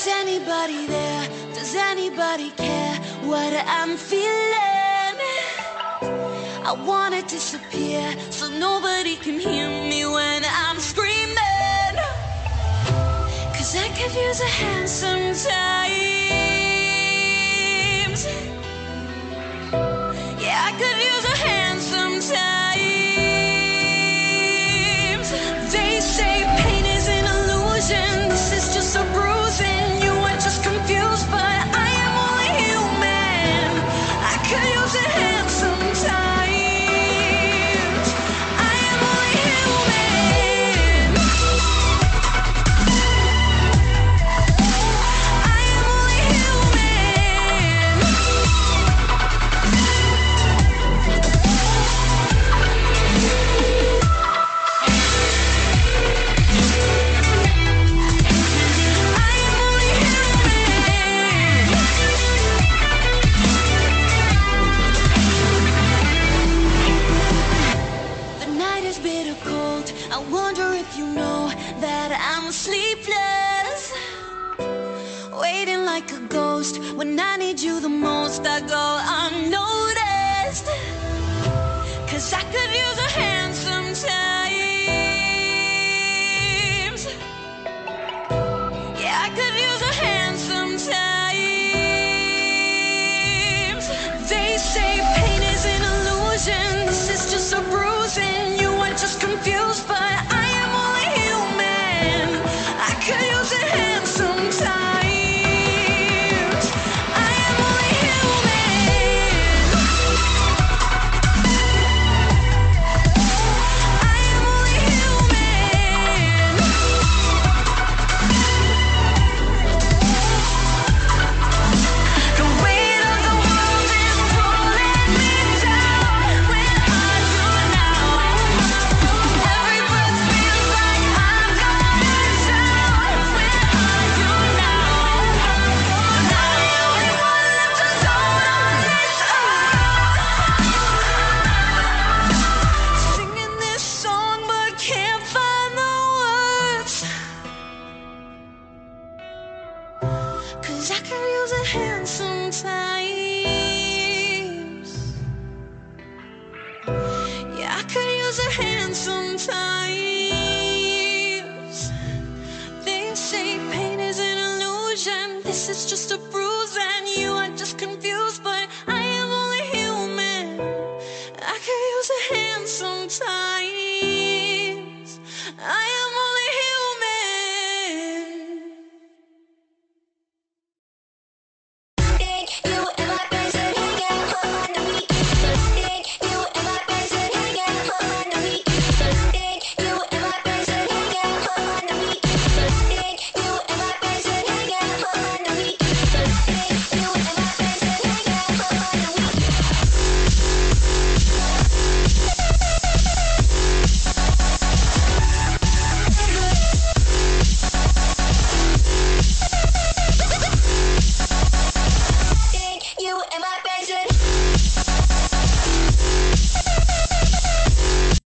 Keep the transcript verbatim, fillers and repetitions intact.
Is anybody there? Does anybody care what I'm feeling? I wanna disappear so nobody can hear me when I'm screaming. Cause I could use a hand sometimes. Yeah, I could use a hand sometimes. They say pain is an illusion. This is just a bruising. You are just confused, but I am only human. I could use a hand sometimes. I am only human. I am only human. The night is bitter cold. I wonder if you know that I'm sleepless, waiting like a ghost. When I need you the most, I go unnoticed. Cause I could use a hand sometimes. Yeah, I could use a hand sometimes. They say pain is an illusion. This is just a bruising. You are just confused, but I am only human. I could use a hand sometimes. I am only human. I am only human. The weight of the world is pulling me down. Where are you now? Every breath feels like I'm going down. Where are you now? Am I the only one left alone on this earth? Singing this song but can't find the words. Cause I could use a hand sometimes. Yeah, I could use a hand sometimes. They say pain is an illusion. This is just a